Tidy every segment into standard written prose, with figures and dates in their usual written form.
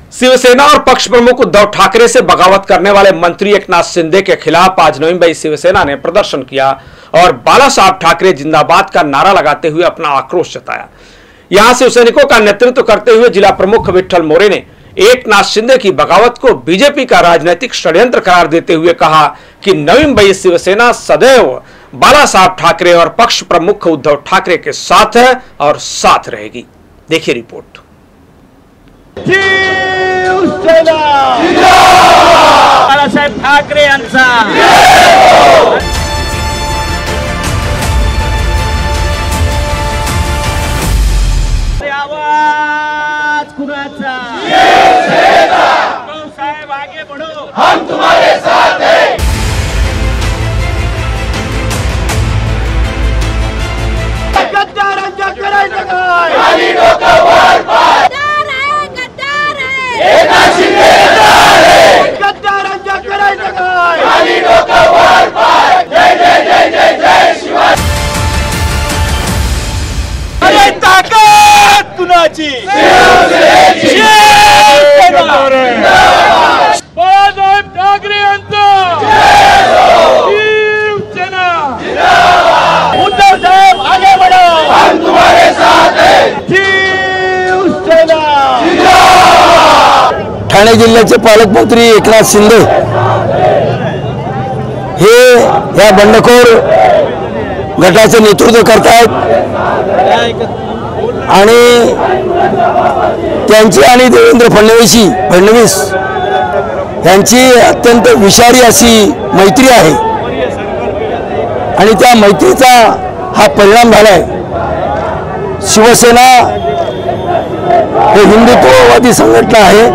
शिवसेना और पक्ष प्रमुख उद्धव ठाकरे से बगावत करने वाले मंत्री एकनाथ शिंदे के खिलाफ आज नवी मुंबई शिवसेना ने प्रदर्शन किया और बाला साहब ठाकरे जिंदाबाद का नारा लगाते हुए अपना आक्रोश जताया। यहां शिवसैनिकों का नेतृत्व करते हुए जिला प्रमुख विठल मोरे ने एकनाथ शिंदे की बगावत को बीजेपी का राजनीतिक षड्यंत्र करार देते हुए कहा कि नवी मुंबई शिवसेना सदैव बाला साहब ठाकरे और पक्ष प्रमुख उद्धव ठाकरे के साथ है और साथ रहेगी। देखिए रिपोर्ट। बाळासाहेब ठाकरे यांचा आवाज कुणाचा? साहेब आगे बढ़ो, हम तुम्हारे साथ हैं। गद्दारांच्या करायचं काय? खाली डोकं वर पाय। एकनाथ शिंदे गद्दारांच्या करायचं काय? खाली डोकं वर पाय। जय जय जय जय जय शिवाजी। अरे ताकद कुणाची? शिवसेनेची। बाळासाहेब ठाकरे यांचा शिवसेना जिंदाबाद। उद्धव साहेब आगे बढ़ो, हम तुम्हारे साथ हैं। शिवसेना जिंदाबाद। ठाणे जिल्ह्याचे पालकमंत्री एकनाथ शिंदे हे या बंडखोर गटाचे नेतृत्व करतायत आणि त्यांची आणि देवेंद्र फडणवीस यांची अत्यंत विषारी अशी मैत्री आहे आणि त्या मैत्रीचा हा परिणाम झालाय। शिवसेना हे हिंदुत्ववादी संघटना आहे।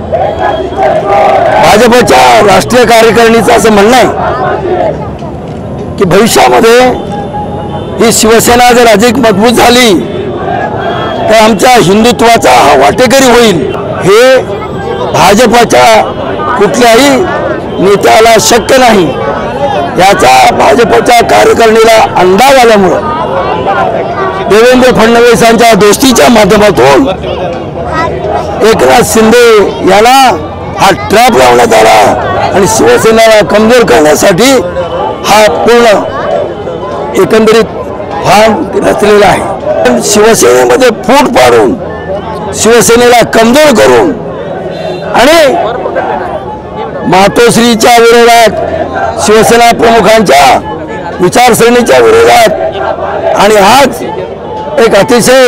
भाजपच्या राष्ट्रीय कार्यकारिणीचं असं म्हणणं आहे की भविष्यामध्ये ही शिवसेना जर अधिक मजबूत झाली तर आमच्या हिंदुत्वाचा हा वाटेकरी होईल। हे भाजपच्या कुठल्याही नेत्याला शक्य नाही। याचा भाजपच्या कार्यकारिणीला अंदाज आल्यामुळं देवेंद्र फडणवीसांच्या दोस्तीच्या माध्यमातून एकनाथ शिंदे याला हा ट्रॅप लावण्यात आला आणि शिवसेनेला कमजोर करण्यासाठी हा पूर्ण एकंदरीत भान रचलेला आहे। शिवसेनेमध्ये फूट पाडून शिवसेनेला कमजोर करून आणि मातोश्रीच्या विरोधात शिवसेना प्रमुखांच्या विचारसरणीच्या विरोधात आणि आज एक अतिशय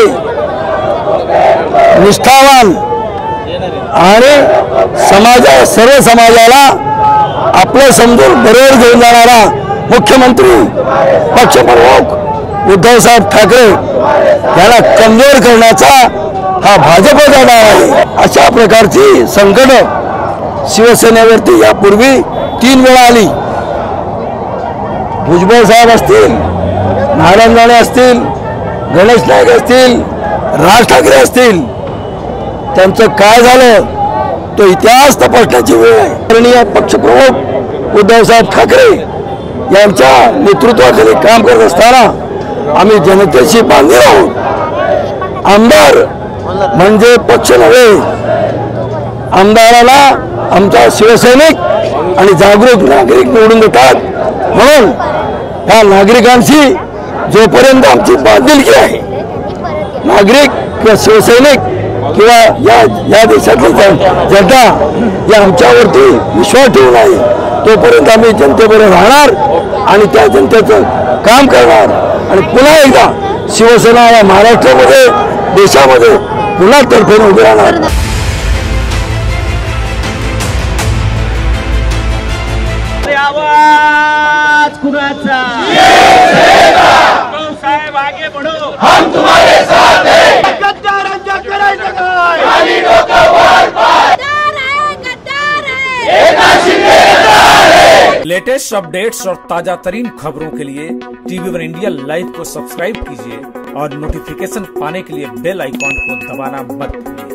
निष्ठावान आणि सर्व समाजाला आपलं समजून बरोबर घेऊन जाणारा मुख्यमंत्री पक्षप्रमुख उद्धव साहेब ठाकरे याला कमजोर करण्याचा हा भाजपचा डाव आहे। अशा प्रकारची संकट शिवसेनेवरती यापूर्वी 3 वेळा आली। भुजबळ साहेब असतील, नारायण राणे असतील, गणेश नाईक असतील, राज ठाकरे असतील, त्यांचं काय झालं तो इतिहास तपासण्याची वेळ आहे। आदरणीय पक्षप्रमुख उद्धव साहेब ठाकरे यांच्या नेतृत्वाखाली काम करत असताना आम्ही जनतेशी बांधील आहोत। आमदार म्हणजे पक्ष नव्हे, आमदाराला आमचा शिवसैनिक आणि जागरूक नागरिक निवडून देतात। म्हणून या नागरिकांशी जोपर्यंत आमची बांधिलकी आहे, नागरिक किंवा शिवसैनिक किंवा या देशातली जनता या आमच्यावरती विश्वास ठेवून आहे तोपर्यंत आम्ही जनतेबरोबर राहणार आणि त्या जनतेचं काम करणार आणि पुन्हा एकदा शिवसेना या महाराष्ट्रामध्ये देशामध्ये पुन्हा तडफेने उभी राहणार। आवाज कुणाचा? साहेब आगे बढ़ो, हम तुम्हारे साथ हैं। गद्दारांच्या करायचं काय? खाली डोकं वर पाय। लेटेस्ट अपडेट्स और ताजा तरीन खबरों के लिए TV1 इंडिया लाइव को सब्सक्राइब कीजिए और नोटिफिकेशन पाने के लिए बेल आइकॉन को दबाना मत भूलिए।